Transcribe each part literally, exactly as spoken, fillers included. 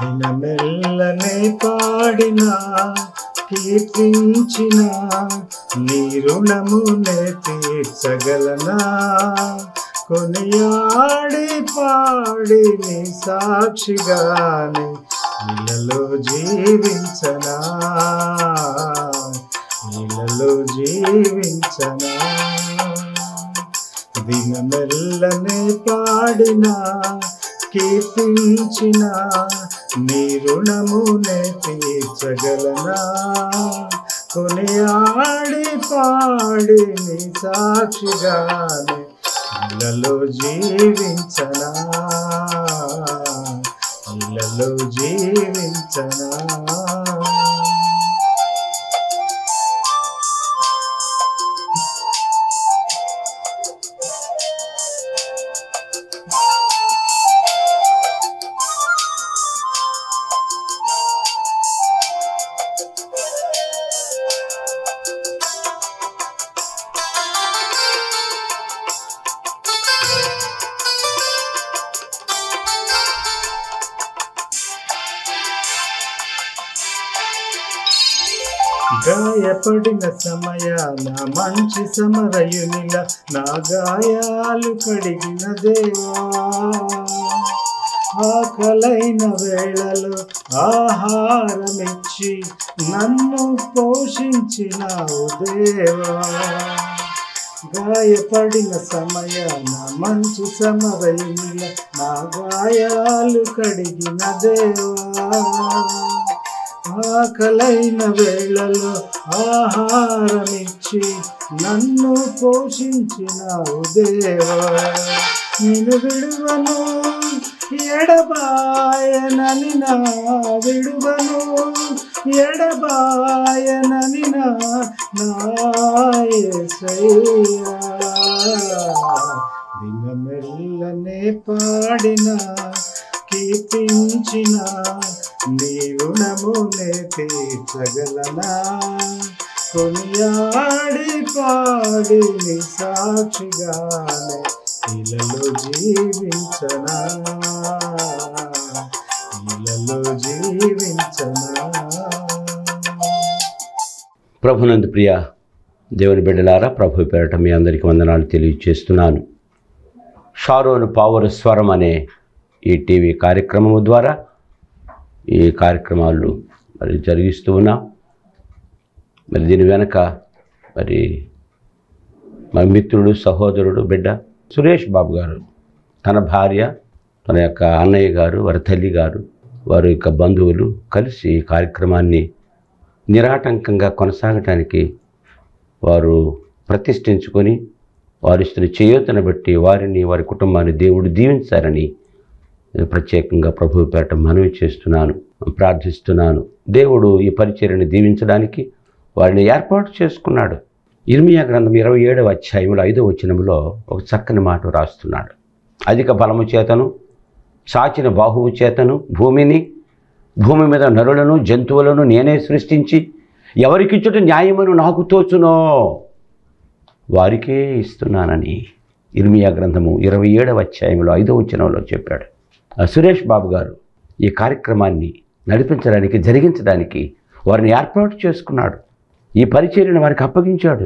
దినమెల్లనే పాడినా కీర్తించిన నీ రుణమునే తీర్చగలనా కొనియాడి పాడి నీ సాక్షిగానే ఇళ్ళలో జీవించనా ఇళ్ళలో జీవించనా దినమెల్లనే పాడినా కీర్తించిన నీ రుణమునే తీర్చగలనా కొనియాడి పాడి నీ సాక్షిగానే ఇళ్ళలో జీవించనా ఇళ్ళలో జీవించనా గాయపడిన సమయాన మంచి సమరయునిల నా గాయాలు కడిగిన దేవా ఆకలైన వేళలో ఆహారమిచ్చి నన్ను పోషించినావు దేవా గాయపడిన సమయాన మంచి సమరయునిల నా గాయాలు కడిగిన దేవా ఆకలైన వేళలో ఆహారమిచ్చి నన్ను పోషించినావు దేవా నిన్ను విడువను ఎడబాయనని నా విడువను ఎడబాయనని నా యేసయ్యా దినమెల్లనే పాడిన కీర్తించిన నీ రుణమునే తీర్చగలనా కొనియాడి పాడి నీ సాక్షిగానే ఇళ్ళలో జీవించనా ఇళ్ళలో జీవించనా. ప్రభునందు ప్రియ దేవుని బిడ్డలారా, ప్రభు పేరట మీ అందరికీ వందనాలు తెలియజేస్తున్నాను. షారోను పావుర స్వరం అనే ఈ టీవీ కార్యక్రమము ద్వారా ఈ కార్యక్రమాలు మరి జరిగిస్తూ ఉన్నాం. మరి దీని వెనక మరి మా మిత్రుడు సహోదరుడు బిడ్డ సురేష్ బాబు గారు, తన భార్య, తన యొక్క అన్నయ్య గారు, వారి తల్లి గారు, వారి యొక్క బంధువులు కలిసి ఈ కార్యక్రమాన్ని నిరాటంకంగా కొనసాగటానికి వారు ప్రతిష్ఠించుకొని వారి ఇస్తున్న చేయూతను బట్టి వారిని వారి కుటుంబాన్ని దేవుడు దీవించారని ప్రత్యేకంగా ప్రభువు పేరట మనవి చేస్తున్నాను, ప్రార్థిస్తున్నాను. దేవుడు ఈ పరిచర్యను దీవించడానికి వారిని ఏర్పాటు చేసుకున్నాడు. ఇర్మియా గ్రంథం ఇరవై ఏడవ అధ్యాయంలో ఐదవ వచనంలో ఒక చక్కని మాట రాస్తున్నాడు. అధిక బలము చేతను చాచిన బాహువు చేతను భూమిని భూమి మీద నరులను జంతువులను నేనే సృష్టించి ఎవరికిచ్చుట న్యాయమను నాకు తోచునో వారికే ఇస్తున్నానని ఇర్మియా గ్రంథము ఇరవై ఏడవ అధ్యాయంలో ఐదవ వచనంలో చెప్పాడు. సురేష్ బాబు గారు ఈ కార్యక్రమాన్ని నడిపించడానికి, జరిగించడానికి వారిని ఏర్పాటు చేసుకున్నాడు. ఈ పరిచర్యను వారికి అప్పగించాడు.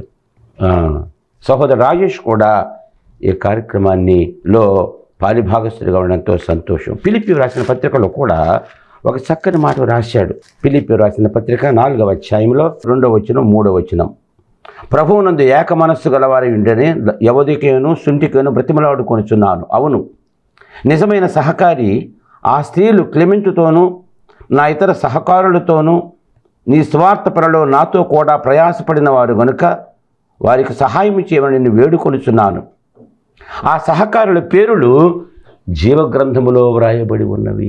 సహోదరు రాజేష్ కూడా ఈ కార్యక్రమాన్ని లో పాలిభాగస్తుడిగా ఉండడంతో సంతోషం. ఫిలిప్పీ రాసిన పత్రికలో కూడా ఒక చక్కని మాట రాశాడు. ఫిలిప్పీ రాసిన పత్రిక నాలుగవ అధ్యాయంలో రెండవ వచనం మూడవ వచనం, ప్రభువునందు ఏక మనస్సు గలవారి ఉంటేనే యవదికేను శుంఠికేను బ్రతిమలాడుకొనిచున్నాను. అవును, నిజమైన సహకారి ఆ స్త్రీలు క్లెమెంటుతోనూ నా ఇతర సహకారులతోనూ నీ స్వార్థపరలో నాతో కూడా ప్రయాసపడిన వారు గనుక వారికి సహాయం చేయమని నేను వేడుకొనిచున్నాను. ఆ సహకారుల పేరులు జీవగ్రంథములో వ్రాయబడి ఉన్నవి.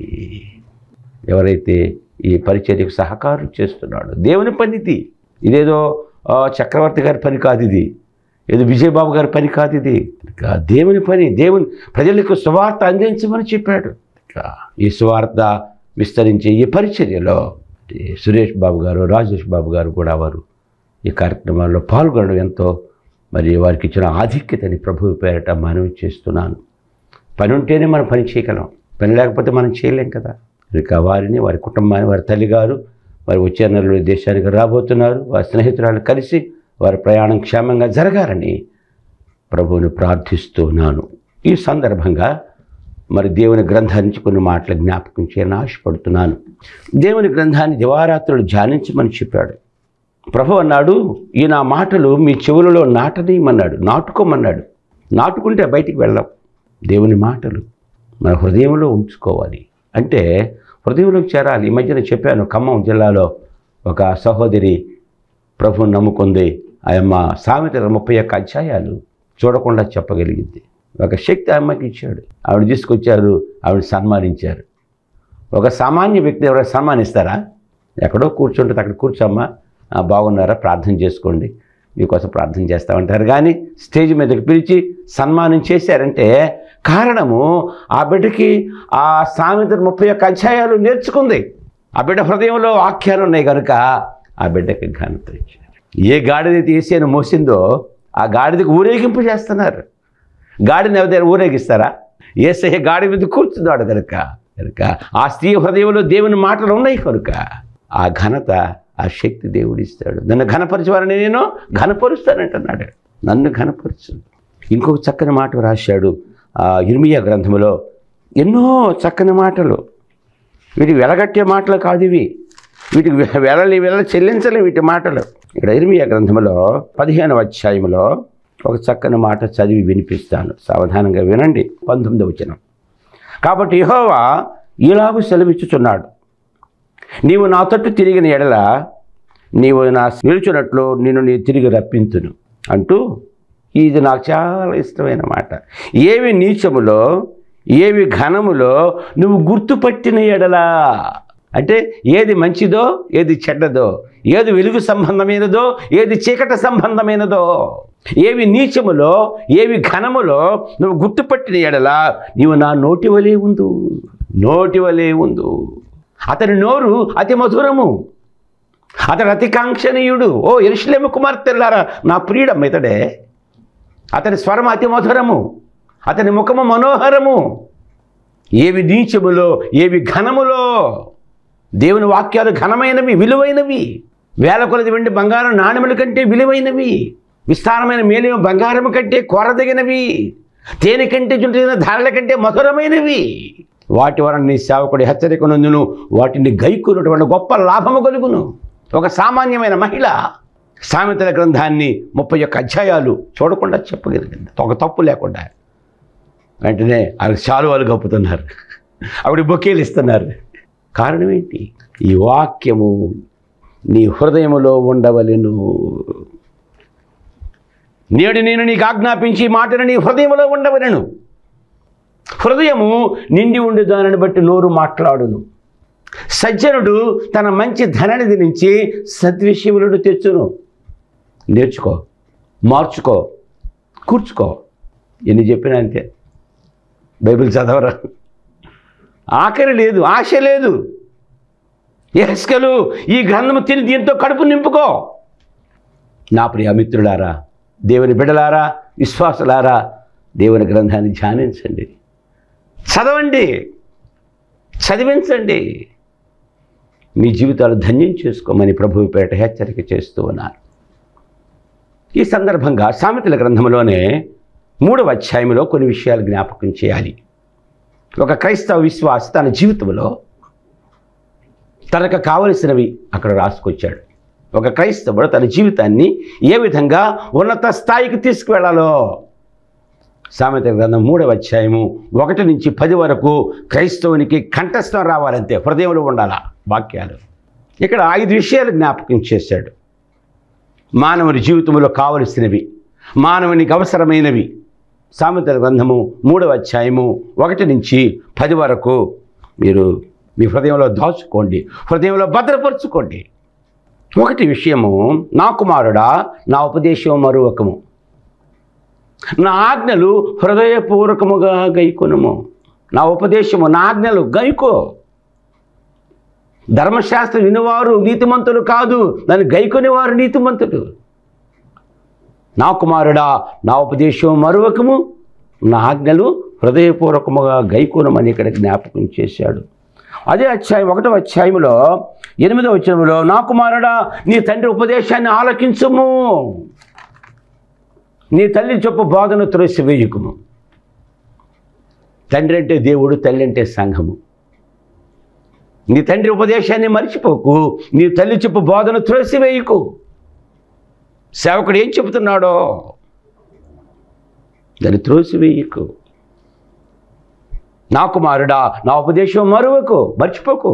ఎవరైతే ఈ పరిచర్యకు సహకారం చేస్తున్నాడో దేవుని పనిది. ఇదేదో చక్రవర్తి గారి పని కాదు, ఇది ఏదో విజయబాబు గారి పని కాదు, ఇది దేవుని పని. దేవుని ప్రజలకు సువార్త అందించమని చెప్పాడు. ఈ సువార్త విస్తరించే ఈ పరిచర్యలో సురేష్ బాబు గారు, రాజేష్ బాబు గారు కూడా వారు ఈ కార్యక్రమాల్లో పాల్గొనడం ఎంతో మరి వారికి ఇచ్చిన ఆధిక్యతని ప్రభువు పేరట మనవి చేస్తున్నాను. పని ఉంటేనే మనం పని చేయగలం, పని లేకపోతే మనం చేయలేం కదా. ఇక వారిని, వారి కుటుంబాన్ని, వారి తల్లిగారు వారి వచ్చే నెలలో దేశానికి రాబోతున్నారు. వారి స్నేహితురాలు కలిసి వారి ప్రయాణం క్షేమంగా జరగాలని ప్రభువుని ప్రార్థిస్తున్నాను. ఈ సందర్భంగా మరి దేవుని గ్రంథాన్ని నుంచి కొన్ని మాటలు జ్ఞాపకం చేయాలని ఆశపడుతున్నాను. దేవుని గ్రంథాన్ని దివారాత్రులు ధ్యానించమని చెప్పాడు. ప్రభు అన్నాడు, ఈ నా మాటలు మీ చెవులలో నాటనీయమన్నాడు, నాటుకోమన్నాడు. నాటుకుంటే బయటికి వెళ్ళాం. దేవుని మాటలు మన హృదయంలో ఉంచుకోవాలి. అంటే హృదయంలోకి చేరాలి. ఈ మధ్యన చెప్పాను, ఖమ్మం జిల్లాలో ఒక సహోదరి ప్రభువుని నమ్ముకుంది. ఆయమ్మ సామెతల ముప్పై ఒక్క అధ్యాయాలు చూడకుండా చెప్పగలిగింది. ఒక శక్తి అమ్మకి ఇచ్చాడు. ఆవిడ తీసుకొచ్చారు, ఆవిడ సన్మానించారు. ఒక సామాన్య వ్యక్తి ఎవరైనా సన్మానిస్తారా? ఎక్కడో కూర్చుంటుంది, అక్కడ కూర్చోమ్మా, బాగున్నారా, ప్రార్థన చేసుకోండి, మీకోసం ప్రార్థన చేస్తామంటారు. కానీ స్టేజ్ మీదకి పిలిచి సన్మానం చేశారంటే కారణము ఆ బిడ్డకి ఆ సామెత ముప్పై ఒక్క అధ్యాయాలు నేర్చుకుంది. ఆ బిడ్డ హృదయంలో వాక్యాలు ఉన్నాయి కనుక ఆ బిడ్డకి ఘనత ఇచ్చారు. ఏ గాడిద తీసేను మోసిందో ఆ గాడిదకి ఊరేగింపు చేస్తున్నారు. గాడిని ఎవరైనా ఊరేగిస్తారా? యేసయ్య గాడి మీద కూర్చున్నాడు కనుక కనుక ఆ స్త్రీ హృదయంలో దేవుని మాటలు ఉన్నాయి కనుక ఆ ఘనత, ఆ శక్తి దేవుడు ఇస్తాడు. నన్ను ఘనపరచవాలని నేను ఘనపరుస్తానంటున్నాడు. నన్ను ఘనపరచు. ఇంకొక చక్కని మాట రాశాడు ఇర్మీయా గ్రంథములో. ఎన్నో చక్కని మాటలు. వీటికి వెలగట్టే మాటలు కాదు ఇవి. వీటికి వెలలి వెల చెల్లించలే వీటి మాటలు. ఇక్కడ ఇర్మీయా గ్రంథములో పదిహేనవ అధ్యాయంలో ఒక చక్కని మాట చదివి వినిపిస్తాను, సావధానంగా వినండి. పంతొమ్మిదవ వచనం. కాబట్టి యెహోవా ఇలాగూ సెలవిచ్చుచున్నాడు, నీవు నా తట్టు తిరిగిన ఎడల నీవు నా నిలుచున్నట్లు నేను నీ తిరిగి రప్పింతును అంటూ, ఇది నాకు చాలా ఇష్టమైన మాట. ఏవి నీచములో ఏవి ఘనములో నువ్వు గుర్తుపట్టిన ఎడలా, అంటే ఏది మంచిదో ఏది చెడ్డదో, ఏది వెలుగు సంబంధమైనదో ఏది చీకటి సంబంధమైనదో, ఏవి నీచములో ఏవి ఘనములో నువ్వు గుర్తుపట్టిన ఎడలా నీవు నా నోటి వలే ఉందు, నోటి వలే ఉందు. అతని నోరు అతి మధురము, అతడు అతి కాంక్షణీయుడు. ఓ యెరూషలేము కుమార్తెలారా, నా ప్రియుడమ్మ ఇతడే. అతని స్వరం అతి మధురము, అతని ముఖము మనోహరము. ఏవి నీచములో ఏవి ఘనములో, దేవుని వాక్యాలు ఘనమైనవి, విలువైనవి. వేల కొలది వెండి బంగారం నాణెముల కంటే విలువైనవి. విస్తారమైన మేలిమ బంగారం కంటే కోరదగినవి. తేనె కంటే చుంటిన ధారల కంటే మధురమైనవి. వాటి వలన నీ సేవకుడి హెచ్చరిక నందును, వాటిని గైకున్నటువంటి గొప్ప లాభము కలుగును. ఒక సామాన్యమైన మహిళ సామెతల గ్రంథాన్ని ముప్పై ఒక్క అధ్యాయాలు చూడకుండా చెప్పగలిగింది, ఒక తప్పు లేకుండా. వెంటనే ఆవిడ శాలువాలు కప్పుతున్నారు, ఆవిడ బొకేలు ఇస్తున్నారు. కారణం ఏంటి? ఈ వాక్యము నీ హృదయములో ఉండవలెను. నేడు నేను నీకు ఆజ్ఞాపించి మాటను నీ హృదయములో ఉండవలెను. హృదయము నిండి ఉండే దానిని బట్టి నోరు మాట్లాడును. సజ్జనుడు తన మంచి ధననిధి నుంచి సద్విషయములను తెచ్చును. నేర్చుకో, మార్చుకో, కూర్చుకో. ఎన్ని చెప్పినా అంతే. బైబిల్ చదవరా, ఆఖరి లేదు, ఆశ లేదు. యెహెజ్కేలు ఈ గ్రంథము తిని దీంతో కడుపు నింపుకో. నా ప్రియ మిత్రులారా, దేవుని బిడ్డలారా, విశ్వాసులారా, దేవుని గ్రంథాన్ని ధ్యానించండి, చదవండి, చదివించండి. మీ జీవితాలు ధన్యం చేసుకోమని ప్రభువు పేరిట హెచ్చరిక చేస్తూ ఉన్నారు. ఈ సందర్భంగా సామెతల గ్రంథంలోనే మూడవ అధ్యాయంలో కొన్ని విషయాలు జ్ఞాపకం చేయాలి. ఒక క్రైస్తవ విశ్వాసి తన జీవితంలో తనకు కావలసినవి అక్కడ రాసుకొచ్చాడు. ఒక క్రైస్తవుడు తన జీవితాన్ని ఏ విధంగా ఉన్నత స్థాయికి తీసుకువెళ్ళాలో సామెతల గ్రంథం మూడవ అధ్యాయము ఒకటి నుంచి పది వరకు క్రైస్తవునికి కంఠస్థం రావాలంటే హృదయంలో ఉండాలా వాక్యాలు. ఇక్కడ ఐదు విషయాలు జ్ఞాపకం చేశాడు. మానవుని జీవితంలో కావలసినవి, మానవునికి అవసరమైనవి. సామెతల గ్రంథము మూడవ అధ్యాయము ఒకటి నుంచి పది వరకు మీరు మీ హృదయంలో దాచుకోండి, హృదయంలో భద్రపరుచుకోండి. ఒకటి విషయము, నా కుమారుడా నా ఉపదేశం మరువకము, నా ఆజ్ఞలు హృదయపూర్వకముగా గైకొనుము. నా ఉపదేశము, నా ఆజ్ఞలు గైకో. ధర్మశాస్త్రం వినివారు నీతిమంతులు కాదు, దాన్ని గైకొనేవారు నీతిమంతులు. నా కుమారుడా నా ఉపదేశం మరువకము, నా ఆజ్ఞలు హృదయపూర్వకముగా గైకొనమని ఇక్కడ జ్ఞాపకం చేశాడు. అదే అధ్యాయం ఒకటో అధ్యాయంలో ఎనిమిదో వచనంలో, నా కుమారుడా నీ తండ్రి ఉపదేశాన్ని ఆలకించుము, నీ తల్లి చెప్పు బోధన త్రోసివేయుకుము. తండ్రి అంటే దేవుడు, తల్లి అంటే సంఘము. నీ తండ్రి ఉపదేశాన్ని మర్చిపోకు, నీ తల్లి చెప్పు బోధన త్రోసివేయుకు. సేవకుడు ఏం చెబుతున్నాడో దాన్ని త్రోసివేయకు. నా కుమారుడా నా ఉపదేశం మరువకు, మర్చిపోకు.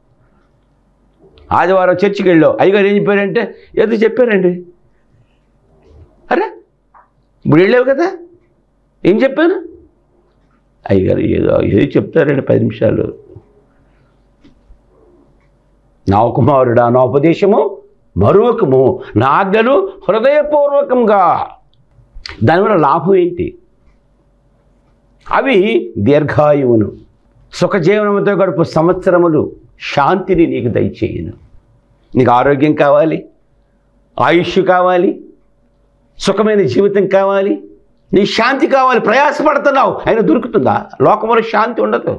ఆదివారం చర్చికి వెళ్ళావు, అయ్యగారు ఏం చెప్పారంటే ఏదో చెప్పారండి. అరే ఇప్పుడు వెళ్ళావు కదా, ఏం చెప్పాను? అయ్యగారు ఏదో ఏదో చెప్తారండి పది నిమిషాలు. నా కుమారుడా నా ఉపదేశము మరువకము, నా ఆజ్ఞలు హృదయపూర్వకంగా. దానివల్ల లాభం ఏంటి? అవి దీర్ఘాయువును, సుఖజీవనంతో గడుపు సంవత్సరములు, శాంతిని నీకు దయచేయును. నీకు ఆరోగ్యం కావాలి, ఆయుష్ కావాలి, సుఖమైన జీవితం కావాలి, నీ శాంతి కావాలి. ప్రయాసపడుతున్నావు, అయినా దొరుకుతుందా? లోకంలో శాంతి ఉండదు,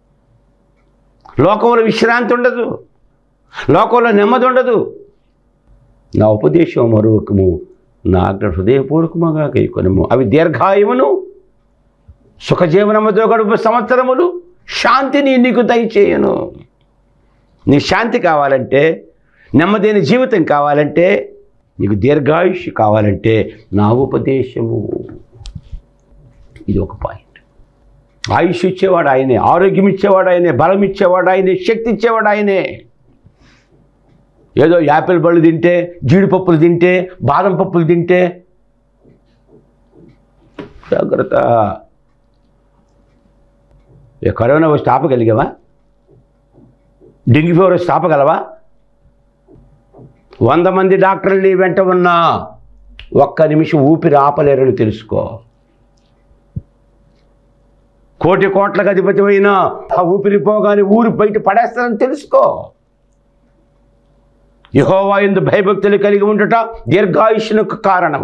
లోకంలో విశ్రాంతి ఉండదు, లోకంలో నెమ్మది ఉండదు. నా ఉపదేశం మరువకము, నా ఆజ్ఞ హృదయపూర్వకముగా గైకొనుము. అవి దీర్ఘాయువును, సుఖజీవనముతో గడుపు సంవత్సరములు, శాంతిని నీకు దయచేయను. నీ శాంతి కావాలంటే, నెమ్మదైన జీవితం కావాలంటే, నీకు దీర్ఘాయుష్ కావాలంటే నా ఉపదేశము. ఇది ఒక పాయింట్. ఆయుష్ ఇచ్చేవాడు ఆయనే, ఆరోగ్యం ఇచ్చేవాడు ఆయనే, బలం ఇచ్చేవాడు ఆయనే, శక్తి ఇచ్చేవాడు ఆయనే. ఏదో యాపిల్ పళ్ళు తింటే, జీడిపప్పులు తింటే, బాదం పప్పులు తింటే జాగ్రత్త. కరోనా వచ్చి ఆపగలిగావా? డెంగ్యూ ఫీవర్ వచ్చి ఆపగలవా? వంద మంది డాక్టర్లు నీ వెంట ఉన్నా ఒక్క నిమిషం ఊపిరి ఆపలేరని తెలుసుకో. కోటి కోట్లకు అధిపతి అయినా ఆ ఊపిరి పోగానే ఊరు బయట పడేస్తారని తెలుసుకో. యెహోవా యందు భయభక్తులు కలిగి ఉండుట దీర్ఘాయుష్యునకు కారణము.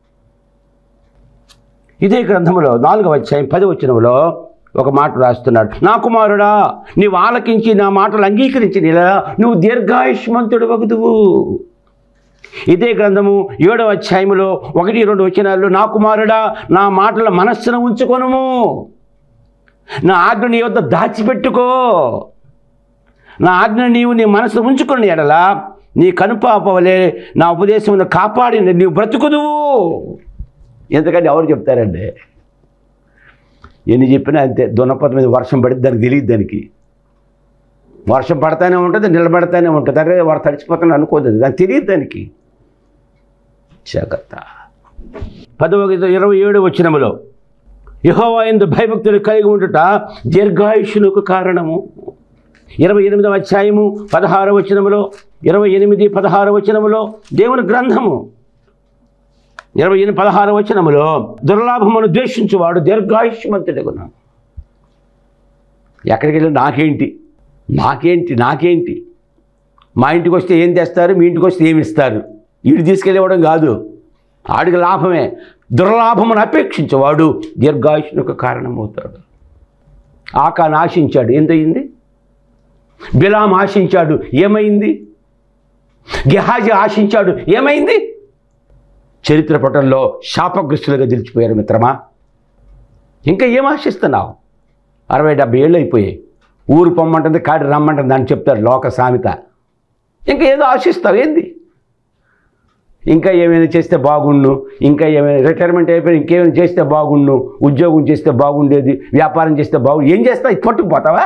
ఇదే గ్రంథములో నాలుగవ అధ్యాయం పది వచనములో ఒక మాట రాస్తున్నాడు. నా కుమారుడా నీవు ఆలకించి నా మాటలు అంగీకరించి నీలా నువ్వు దీర్ఘాయుష్మంతుడు వగుదువు. ఇదే గ్రంథము ఏడవ అధ్యాయములో ఒకటి రెండు వచనాల్లో, నా కుమారుడా నా మాటల మనస్సును ఉంచుకొనుము, నా ఆజ్ఞ నీ వద్ద దాచిపెట్టుకో. నా ఆజ్ఞ నీవు నీ మనసు ఉంచుకుని ఎడల నీ కనుపాపవలే నా ఉపదేశమును కాపాడి నీవు బ్రతుకుదువు. ఎందుకంటే ఎవరు చెప్తారండి? ఎన్ని చెప్పినా అంతే. దున్నపోత మీద వర్షం పడితే దానికి తెలియదు. దానికి వర్షం పడతానే ఉంటుంది, నిలబడతానే ఉంటుంది. అరే వాడు తడిచిపోతాను అనుకోదు, దానికి తెలియదు. దానికి జాగ్రత్త. పదవ ఇరవై ఏడు వచనములో, యెహోవా యందు భయభక్తులు కలిగి ఉండుట దీర్ఘాయుష్యునకు కారణము. ఇరవై ఎనిమిదవ అధ్యాయము పదహారు వచనములో, ఇరవై ఎనిమిది పదహారు వచనములో దేవుని గ్రంథము ఇరవై ఎనిమిది పదహారు వచనములో, దుర్లాభమును ద్వేషించువాడు దీర్ఘాయుష్మంతుడగును. ఎక్కడికి వెళ్ళి నాకేంటి నాకేంటి నాకేంటి మా ఇంటికి వస్తే ఏం తెస్తారు, మీ ఇంటికి వస్తే ఏమి ఇస్తారు, వీడు తీసుకెళ్ళివ్వడం కాదు, ఆడికి లాభమే. దుర్లాభమును అపేక్షించేవాడు దీర్ఘాయుష్యునకు కారణమవుతాడు. ఆకాను ఆశించాడు, ఏందయింది? బిలాం ఆశించాడు, ఏమైంది? గెహాజీ ఆశించాడు, ఏమైంది? చరిత్ర పటంలో శాపగ్రస్తులుగా నిలిచిపోయారు మిత్రమా. ఇంకా ఏం ఆశిస్తున్నావు? అరవై డెబ్బై ఏళ్ళు అయిపోయాయి. ఊరు పొమ్మంటుంది, కాడి రమ్మంటుంది అని చెప్తారు లోక సామెత. ఇంకా ఏదో ఆశిస్తావు ఏంది? ఇంకా ఏమైనా చేస్తే బాగుండు, ఇంకా ఏమైనా రిటైర్మెంట్ అయిపోయి ఇంకేమైనా చేస్తే బాగుండు, ఉద్యోగం చేస్తే బాగుండేది, వ్యాపారం చేస్తే బాగుండు. ఏం చేస్తావు? ఇది పట్టుకుపోతావా?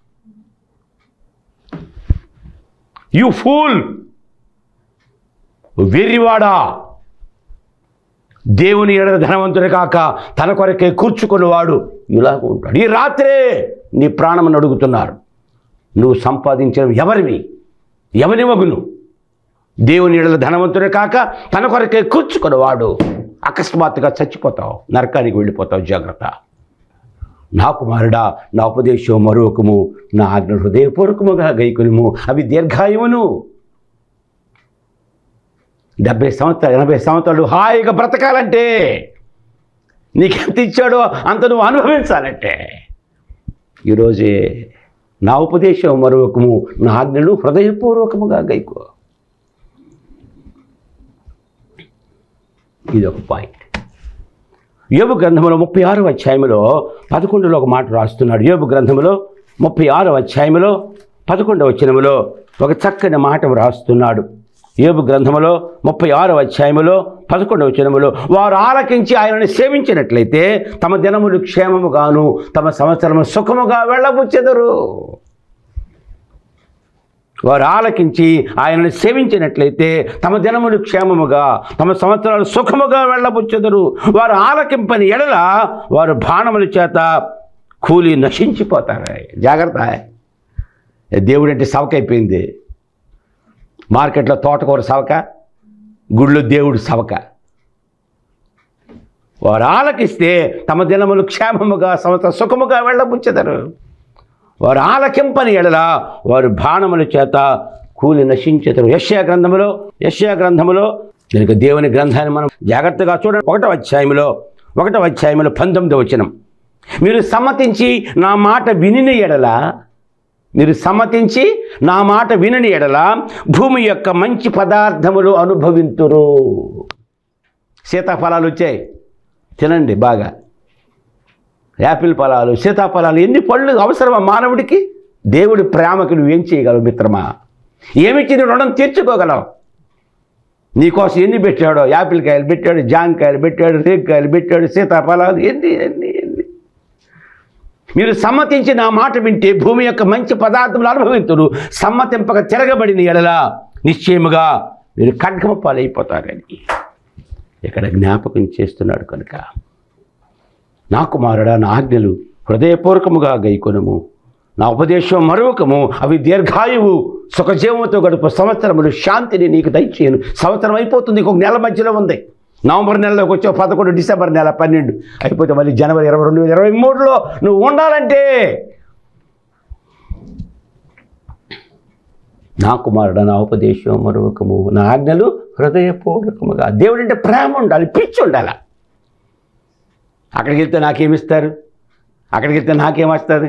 యు ఫూల్, వెర్రివాడా, దేవుని ఎడల ధనవంతుడు కాక తన కొరకే కూర్చుకున్నవాడు ఇలాగ ఉంటాడు. ఈ రాత్రే నీ ప్రాణమును అడుగుతున్నారు, నువ్వు సంపాదించిన ఎవరివి? ఎవని మగును? దేవుని ఎడల ధనవంతుడే కాక తన కొరకే కూర్చుకున్నవాడు. అకస్మాత్తుగా చచ్చిపోతావు, నరకానికి వెళ్ళిపోతావు. జాగ్రత్త. నా కుమారుడా నా ఉపదేశం మరొకము, నా ఆజ్ఞ హృదయపూర్వకముగా గైకొనుము, అవి దీర్ఘాయువును. డెబ్బై సంవత్సరాలు ఎనభై సంవత్సరాలు హాయిగా బ్రతకాలంటే, నీకెంత ఇచ్చాడో అంత నువ్వు అనుభవించాలంటే ఈరోజే నా ఉపదేశం మరొకము, నా ఆజ్ఞలు హృదయపూర్వకముగా గైకో. ఇది ఒక పాయింట్. యోబు గ్రంథంలో ముప్పై ఆరవ అధ్యాయంలో పదకొండులో ఒక మాట రాస్తున్నాడు. యోబు గ్రంథంలో ముప్పై ఆరవ అధ్యాయంలో పదకొండవ వచనములో ఒక చక్కని మాట రాస్తున్నాడు. యోబు గ్రంథములో ముప్పై ఆరవ అధ్యాయములో పదకొండవ వచనములో, వారు ఆలకించి ఆయనను సేవించినట్లయితే తమ దినములు క్షేమముగాను తమ సంవత్సరము సుఖముగా వెళ్ళబుచ్చెదరు. వారు ఆలకించి ఆయనను సేవించినట్లయితే తమ దినములు క్షేమముగా తమ సంవత్సరాలు సుఖముగా వెళ్ళబుచ్చెదరు. వారు ఆలకింపని ఎడల వారు బాణముల చేత కూలి నశించిపోతారు. జాగ్రత్త, దేవుడంటే సవకైపోయింది. మార్కెట్లో తోటకూర సవక, గుళ్ళో దేవుడు సవక. వారు ఆలకిస్తే తమ దినములు క్షేమముగా సంవత్సరం సుఖముగా వెళ్ళబుచ్చెదరు. వారు ఆలకింపని ఎడల వారు బాణముల చేత కూలి నశించెదరు. యెషయా గ్రంథములో యెషయా గ్రంథములో కనుక దేవుని గ్రంథాన్ని మనం జాగ్రత్తగా చూడండి. ఒకటో అధ్యాయంలో ఒకటో అధ్యాయంలో పంతొమ్మిదవ వచనం, మీరు సమ్మతించి నా మాట విని ఎడల మీరు సమ్మతించి నా మాట వినని ఎడల భూమి యొక్క మంచి పదార్థములు అనుభవింతురు. సీతాఫలాలు వచ్చాయి, తినండి బాగా. యాపిల్ ఫలాలు, సీతాఫలాలు, ఎన్ని పళ్ళు అవసరమా మానవుడికి? దేవుడి ప్రేమకు నువ్వేం చేయగలవు మిత్రమా? ఏమిచ్చి నీ రుణం తీర్చుకోగలవు? నీకోసం ఎన్ని పెట్టాడో, యాపిల్ కాయలు పెట్టాడు, జాంకాయలు పెట్టాడు, రేగ్కాయలు పెట్టాడు, సీతాఫలాలు, ఎన్ని ఎన్ని ఎన్ని మీరు సమ్మతించి నా మాట వింటే భూమి యొక్క మంచి పదార్థములు అనుభవింతురు. సమ్మతింపక తిరగబడిన ఎడల నిశ్చయముగా మీరు ఖడ్గమ పాలైపోతారని ఇక్కడ జ్ఞాపకం చేస్తున్నాడు. కనుక నా కుమారుడా, నా ఆజ్ఞలు హృదయపూర్వకముగా గైకొనుము, నా ఉపదేశం మరొకము, అవి దీర్ఘాయువు సుఖజీవంతో గడుపు సంవత్సరములు శాంతిని నీకు దయచేయను. సంవత్సరం అయిపోతుంది, ఇంకొక నెల మధ్యలో ఉంది. నవంబర్ నెలలోకి వచ్చావు, పదకొండు, డిసెంబర్ నెల పన్నెండు అయిపోతే మళ్ళీ జనవరి ఇరవై రెండు వేల ఇరవై మూడులో నువ్వు ఉండాలంటే నా కుమారుడు నా ఉపదేశం మరొకము, నా ఆజ్ఞలు హృదయపూర్వకముగా. దేవుడు అంటే ప్రేమ ఉండాలి, పిచ్చి ఉండాలి. అక్కడికి వెళ్తే నాకేమిస్తారు, అక్కడికి వెళ్తే నాకేమొస్తుంది.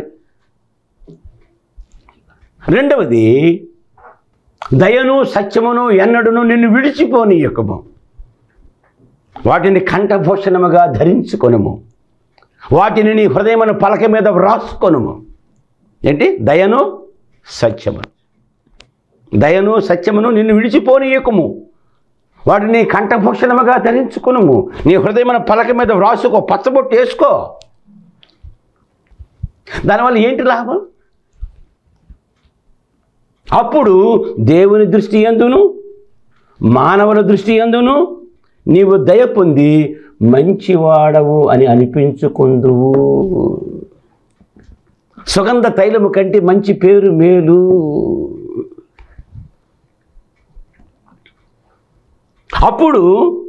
రెండవది, దయను సత్యమును ఎన్నడును నిన్ను విడిచిపోనీయకము, వాటిని కంఠభూషణముగా ధరించుకొనుము, వాటిని నీ హృదయమును పలక మీద వ్రాసుకొనుము. ఏంటి? దయను సత్యము. దయను సత్యమును నిన్ను విడిచిపోనీయకము, వాటిని కంఠభూషణముగా ధరించుకొనుము, నీ హృదయమున పలక మీద వ్రాసుకో, పచ్చబొట్టు వేసుకో. దానివల్ల ఏంటి లాభం? అప్పుడు దేవుని దృష్టి యందును మానవుల దృష్టి యందును నీవు దయ పొంది మంచివాడవు అని అనిపించుకుందువు. సుగంధ తైలము కంటే మంచి పేరు మేలు. అప్పుడు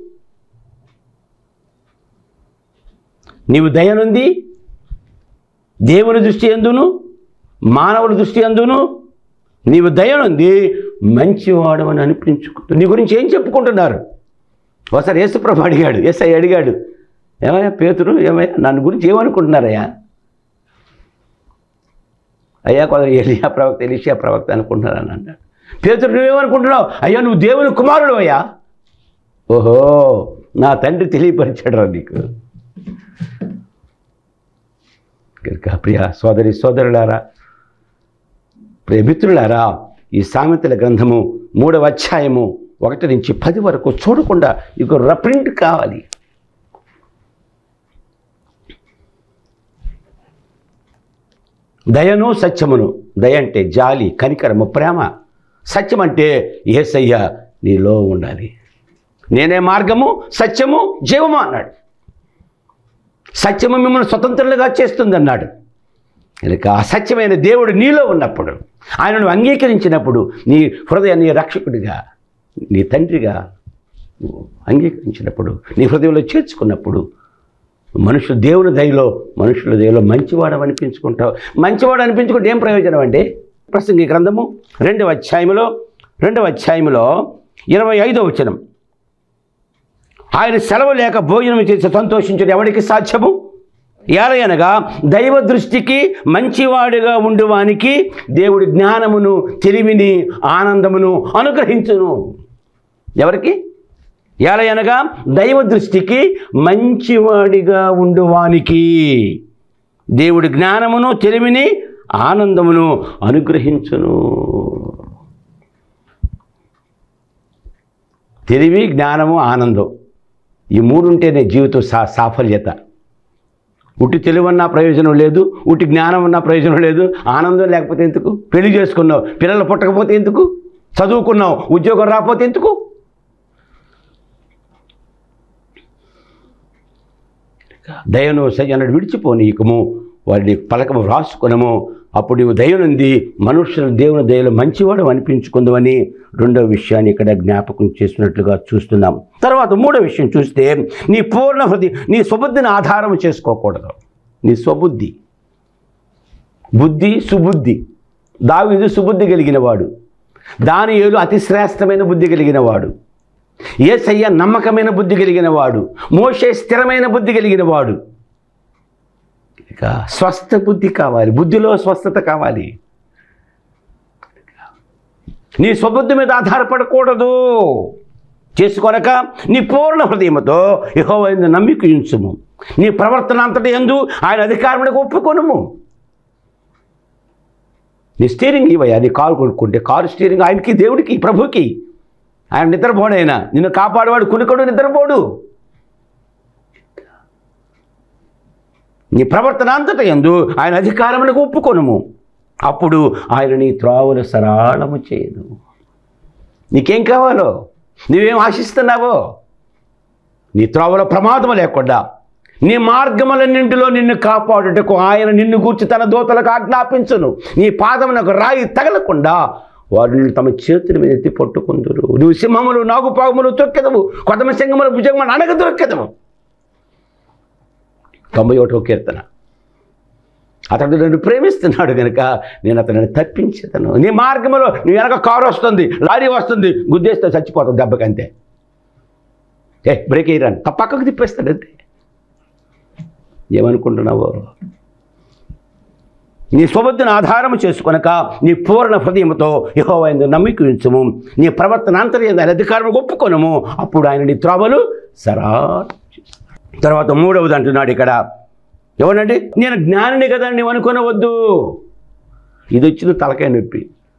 నీవు దయనుంది దేవుని దృష్టి యందును మానవుల దృష్టి యందును నీవు దయనుంది మంచివాడు అని అనిపించుకుంటూ నీ గురించి ఏం చెప్పుకుంటున్నారు? ఒకసారి యేసుప్రభు అడిగాడు, యేసై అడిగాడు, ఏమయ్యా పేతురు, ఏమయ్యా నన్ను గురించి ఏమనుకుంటున్నారయ్యా? అయ్యా కొందరు ఎలియా ప్రవక్త ఎలీషా ప్రవక్త అనుకుంటున్నారని అన్నాడు. పేతురు, నువ్వేమనుకుంటున్నావు? అయ్యా నువ్వు దేవుని కుమారుడు అయ్యా. ఓహో, నా తండ్రి తెలియపరిచాడు రా నీకు. ప్రియ సోదరి సోదరులారా, ప్రియ మిత్రులారా, ఈ సామెతల గ్రంథము మూడవ అధ్యాయము ఒకటి నుంచి పది వరకు చూడకుండా ఇక రప్రింట్ కావాలి. దయను సత్యమును, దయ అంటే జాలి, కనికరము, ప్రేమ. సత్యం అంటే యేసయ్య నీలో ఉండాలి. నేనే మార్గము, సత్యము, జీవము అన్నాడు. సత్యము మిమ్మల్ని స్వతంత్రులుగా చేస్తుంది అన్నాడు. కనుక ఆ సత్యమైన దేవుడు నీలో ఉన్నప్పుడు, ఆయనను అంగీకరించినప్పుడు, నీ హృదయ నీ రక్షకుడిగా, నీ తండ్రిగా అంగీకరించినప్పుడు, నీ హృదయంలో చేర్చుకున్నప్పుడు, మనుషులు దేవుని దయలో మనుషుల దయలో మంచివాడు అనిపించుకుంటావు. మంచివాడు అనిపించుకుంటే ఏం ప్రయోజనం అంటే, ప్రసంగి గ్రంథము రెండవ అధ్యాయములో రెండవ అధ్యాయములో ఇరవై ఐదవ వచనం, ఆయన సెలవు లేక భోజనం చేసి సంతోషించడం ఎవరికి సాధ్యము? ఎలాగనగా దైవ దృష్టికి మంచివాడిగా ఉండువానికి దేవుడి జ్ఞానమును, తెలివిని, ఆనందమును అనుగ్రహించును. ఎవరికి? ఎలాగనగా దైవ దృష్టికి మంచివాడిగా ఉండువానికి దేవుడి జ్ఞానమును, తెలివిని, ఆనందమును అనుగ్రహించును. తెలివి, జ్ఞానము, ఆనందం, ఈ మూడు ఉంటేనే జీవితం సా సాఫల్యత. ఉట్టి తెలివి అన్నా ప్రయోజనం లేదు, ఉట్టి జ్ఞానం అన్నా ప్రయోజనం లేదు, ఆనందం లేకపోతే ఎందుకు? పెళ్లి చేసుకున్నావు, పిల్లలు పుట్టకపోతే ఎందుకు? చదువుకున్నావు, ఉద్యోగం రాకపోతే ఎందుకు? దయను సయ్యనడు విడిచిపోనీయకము, వారిని పలకము రాసుకునము, అప్పుడు నీవు దయనుంది మనుషులు దేవుని దయలో మంచివాడు అనిపించుకుందామని రెండవ విషయాన్ని ఇక్కడ జ్ఞాపకం చేసినట్లుగా చూస్తున్నాం. తర్వాత మూడో విషయం చూస్తే, నీ పూర్ణ హృదయం, నీ స్వబుద్ధిని ఆధారం చేసుకోకూడదు. నీ స్వబుద్ధి, బుద్ధి, సుబుద్ధి. దావీదు సుబుద్ధి కలిగిన వాడు, దానియేలు అతి శ్రేష్టమైన బుద్ధి కలిగిన వాడు, యేసయ్య నమ్మకమైన బుద్ధి కలిగిన వాడు, మోషే స్థిరమైన బుద్ధి కలిగిన వాడు. ఇక స్వస్థ బుద్ధి కావాలి, బుద్ధిలో స్వస్థత కావాలి. నీ స్వబుద్ధి మీద ఆధారపడకూడదు. చేసుకొనక నీ పూర్ణ హృదయముతో యెహోవా యందు నమ్మిక ఉంచుము, నీ ప్రవర్తన అంతటి యందు ఆయన అధికారములకు ఒప్పుకొనుము. నీ స్టీరింగ్ ఇవయ్యా, నీ కారు కొనుక్కుంటే కారు స్టీరింగ్ ఆయనకి, దేవుడికి, ప్రభుకి. ఆయన నిద్రపోడైనా నిన్ను కాపాడేవాడు కునికడు నిద్రపోడు. నీ ప్రవర్తన అంతటి యందు ఆయన అధికారములకు ఒప్పుకొనుము, అప్పుడు ఆయన నీ త్రోవలు సరళము చేయను. నీకేం కావాలో, నువ్వేం ఆశిస్తున్నావో, నీ త్రోవలో ప్రమాదము లేకుండా నీ మార్గములన్నింటిలో నిన్ను కాపాడుటకు ఆయన నిన్ను గూర్చి తన దూతలకు ఆజ్ఞాపించును. నీ పాదమునకు రాయి తగలకుండా వారు తమ చేతుల మీద ఎత్తి పట్టుకుందురు. నువ్వు సింహములు, నాగుపాములు తొక్కెదవు, కొదమ సింహములు భుజంగములు అనగ దొక్కెదవు. తొంభై ఒకటో కీర్తన. అతడు నన్ను ప్రేమిస్తున్నాడు కనుక నేను అతనిని తప్పించేదను. నీ మార్గంలో నువ్వు వెనక కారు వస్తుంది, లారీ వస్తుంది, గుద్దేస్తే చచ్చిపోతావు దెబ్బకంతే. ఏ బ్రేక్ వేయరాను, పక్కకు తిప్పేస్తాడంతే. ఏమనుకుంటున్నావో? నీ స్వబుద్ధిని ఆధారం చేసుకొనక నీ పూర్ణ హృదయంతో యెహోవా యందు నమ్మిక ఉంచుము, నీ ప్రవర్తన అంతర్యందు ఆయన అధికారం ఒప్పుకొనుము, అప్పుడు ఆయన నీ త్రోవలు సరా. తర్వాత మూడవది అంటున్నాడు ఇక్కడ, ఏమనండి? నేను జ్ఞానిని కదా నువ్వు అనుకోనవద్దు. ఇది వచ్చిన తలకాయ నొప్పి.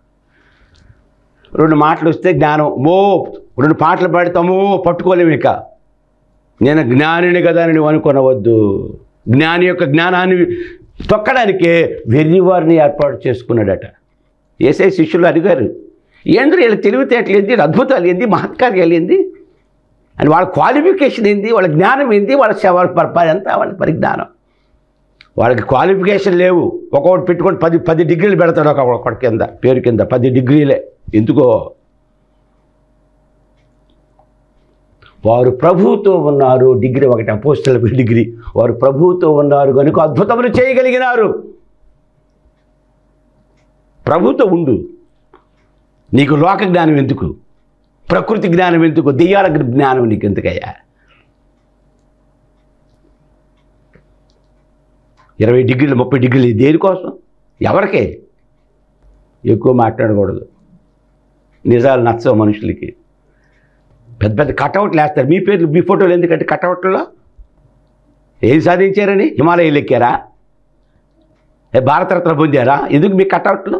రెండు మాటలు వస్తే జ్ఞానం, ఓ రెండు పాటలు పాడతామో పట్టుకోలేము. ఇక నేను జ్ఞానిని కదా అని నువ్వు అనుకోనవద్దు. జ్ఞాని యొక్క జ్ఞానాన్ని తొక్కడానికే వెర్రివారిని ఏర్పాటు చేసుకున్నాడట. యేసయ్య శిష్యులు అడిగారు, ఏంద్ర వీళ్ళ తెలివితేటలు ఏంది, అద్భుతాలు ఏంది, మహత్కార్యాలు ఏంది అని. వాళ్ళ క్వాలిఫికేషన్ ఏంది, వాళ్ళ జ్ఞానం ఏంది, వాళ్ళ సేవ ఎంత, వాళ్ళ పరిజ్ఞానం. వాళ్ళకి క్వాలిఫికేషన్ లేవు. ఒక్కొక్కటి పెట్టుకొని పది పది డిగ్రీలు పెడతాడు ఒక ఒకటి కింద, పేరు కింద పది డిగ్రీలే. ఎందుకో? వారు ప్రభువుతో ఉన్నారు. డిగ్రీ ఒకటి, అపోస్తల డిగ్రీ. వారు ప్రభువుతో ఉన్నారు కనుక అద్భుతములు చేయగలిగినారు. ప్రభువుతో ఉండు. నీకు లోక జ్ఞానం ఎందుకు, ప్రకృతి జ్ఞానం ఎందుకు, దెయ్యాల జ్ఞానం నీకు ఎందుకయ్యా? ఇరవై డిగ్రీలు ముప్పై డిగ్రీలు దేనికోసం? ఎవరికే? ఎక్కువ మాట్లాడకూడదు. నిజాలు నచ్చవు మనుషులకి. పెద్ద పెద్ద కటౌట్లు వేస్తారు. మీ పేర్లు, మీ ఫోటోలు ఎందుకంటే కటౌట్లలో ఏం సాధించారని? హిమాలయాలు ఎక్కారా? భారతరత్న పొందారా? ఎందుకు మీ కటౌట్లు?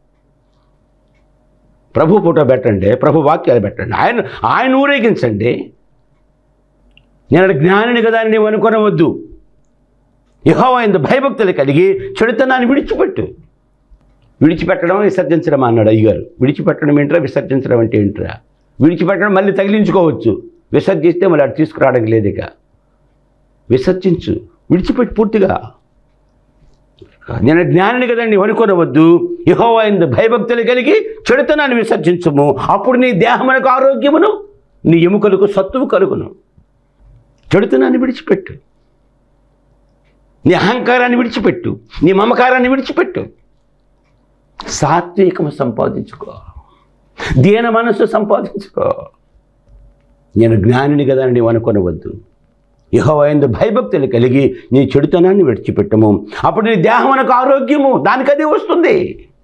ప్రభు ఫోటో పెట్టండి, ప్రభు వాక్యాలు పెట్టండి, ఆయన ఆయన ఊరేగించండి. నేను జ్ఞానిని కదా అని నీవు అనుకోనవద్దు. యెహోవా యందు భయభక్తులు కలిగి చెడుతనాన్ని విడిచిపెట్టు. విడిచిపెట్టడం విసర్జించడం అన్నాడు అయ్యగారు. విడిచిపెట్టడం ఏంట్రా, విసర్జించడం అంటే ఏంట్రా? విడిచిపెట్టడం మళ్ళీ తగిలించుకోవచ్చు, విసర్జిస్తే మళ్ళీ అటు తీసుకురావడానికి లేదు. ఇక విసర్జించు, విడిచిపెట్టి పూర్తిగా. నేను జ్ఞానిని కదండి నీవు అనుకోనవద్దు. యెహోవా యందు భయభక్తులు కలిగి చెడుతనాన్ని విసర్జించుము, అప్పుడు నీ దేహమునకు ఆరోగ్యమును, నీ ఎముకలకు సత్తువు కలుగును. చెడుతనాన్ని విడిచిపెట్టు, నీ అహంకారాన్ని విడిచిపెట్టు, నీ మమకారాన్ని విడిచిపెట్టు. సాత్వికము సంపాదించుకో, దీన మనస్సు సంపాదించుకో. నేను జ్ఞానిని కదా అని నీవు అనుకోనవద్దు. యెహోవా యందు భయభక్తులు కలిగి నీ చెడుతనాన్ని విడిచిపెట్టము. అప్పుడు నీ దేహమునకు ఆరోగ్యము, దానికి అది వస్తుంది.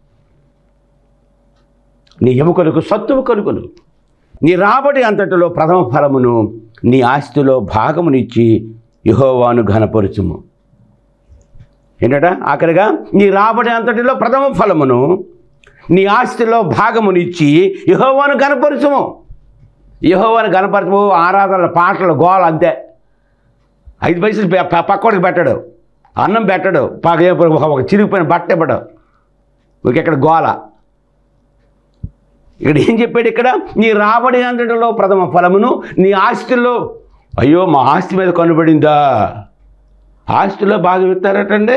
నీ ఎముకలకు సత్తువు కలుగును. నీ రాబడి అంతటిలో ప్రథమ ఫలమును, నీ ఆస్తిలో భాగమునిచ్చి యెహోవాను ఘనపరచుము. ఏంటట ఆఖరిగా, నీ రాబడి అంతటిలో ప్రథమ ఫలమును, నీ ఆస్తిలో భాగమునిచ్చి యెహోవాను ఘనపరచుము. యెహోవాను ఘనపరచము. ఆరాధనల పాటలు గోల అంతే. ఐదు పైసలు పక్కోడికి పెట్టడు, అన్నం పెట్టడు, ఒక చిరిగిపోయిన బట్ట ఇవ్వడు. ఇక్కడ గోల. ఇక్కడ ఏం చెప్పాడు? ఇక్కడ నీ రాబడి అంతటిలో ప్రథమ ఫలమును, నీ ఆస్తిలో, అయ్యో మా ఆస్తి మీద కనుబడిందా, ఆస్తిలో భాగం ఇస్తారటండి.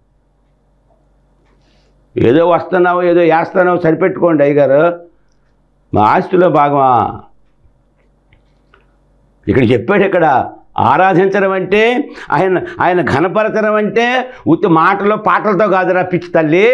ఏదో వస్తున్నావు, ఏదో వేస్తున్నావు, సరిపెట్టుకోండి అయ్యగారు, మా ఆస్తిలో భాగమా? ఇక్కడ చెప్పాడు, ఇక్కడ ఆరాధించడం అంటే, ఆయన ఆయన ఘనపరచడం అంటే ఉత్తి మాటలో పాటలతో కాదురా పిచ్చి తల్లి.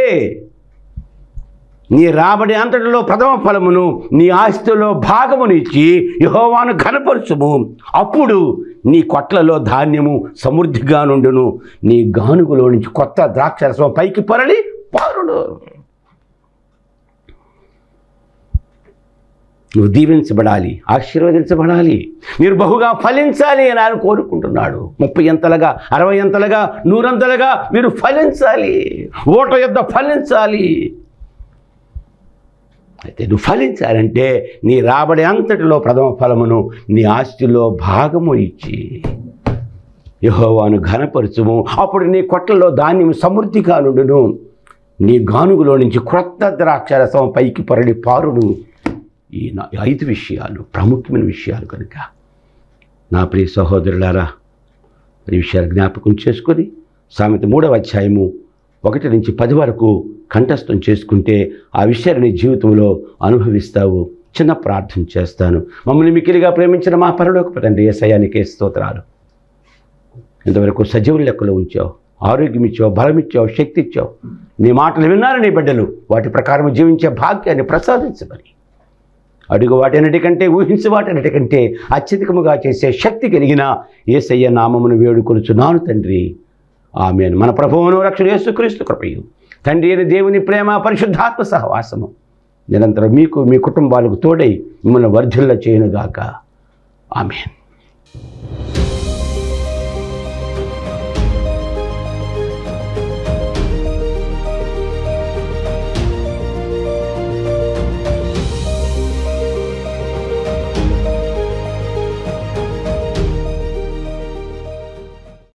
నీ రాబడి అంతటిలో ప్రథమ ఫలమును, నీ ఆస్తిలో భాగమునిచ్చి యెహోవాను ఘనపరచుము. అప్పుడు నీ కొట్లలో ధాన్యము సమృద్ధిగా నుండును, నీ గానుగులో నుంచి కొత్త ద్రాక్షరసం పైకి పొరలి పారుడు. నువ్వు దీవించబడాలి, ఆశీర్వదించబడాలి, మీరు బహుగా ఫలించాలి అని ఆయన కోరుకుంటున్నాడు. ముప్పై ఎంతలుగా, అరవై ఎంతలుగా, నూరంతలుగా మీరు ఫలించాలి, ఓట యొద్ద ఫలించాలి. అయితే నువ్వు ఫలించాలంటే నీ రాబడి అంతటిలో ప్రథమ ఫలమును, నీ ఆస్తిలో భాగము ఇచ్చి యెహోవాను ఘనపరచుము. అప్పుడు నీ కొట్లలో ధాన్యం సమృద్ధిగా నుండును, నీ గానుగులో నుంచి క్రొత్త ద్రాక్షరసం పైకి పొరలి పారుడు. ఈ ఐదు విషయాలు ప్రాముఖ్యమైన విషయాలు కనుక నా ప్రియ సహోదరులారా, ఈ విషయాలు జ్ఞాపకం చేసుకొని సామెత మూడవ అధ్యాయము ఒకటి నుంచి పది వరకు కంఠస్థం చేసుకుంటే ఆ విషయాన్ని నీ జీవితంలో అనుభవిస్తావు. చిన్న ప్రార్థన చేస్తాను. మమ్మల్ని మిక్కిలిగా ప్రేమించిన మా పరలోకపు తండ్రి యేసయ్యా నీకే స్తోత్రాలు. ఇంతవరకు సజీవుల లెక్కలో ఉంచావు, ఆరోగ్యం ఇచ్చావు, బలం ఇచ్చావు, శక్తి ఇచ్చావు. నీ మాటలు విన్నారు నీ బిడ్డలు, వాటి ప్రకారం జీవించే భాగ్యాన్ని ప్రసాదించమని అడుగు వాటన్నిటికంటే, ఊహించు వాటన్నిటికంటే అత్యధికముగా చేసే శక్తి కలిగిన యేసయ్య నామమును వేడుకొనుచున్నాను తండ్రి. ఆమేన్. మన ప్రభువును రక్షణ యేసుక్రీస్తు కృపయు, తండ్రి అయిన దేవుని ప్రేమ, పరిశుద్ధాత్మ సహవాసము నిరంతరం మీకు, మీ కుటుంబాలకు తోడై మిమ్మల్ని వర్ధిల్ల చేయనుగాక. ఆమేన్.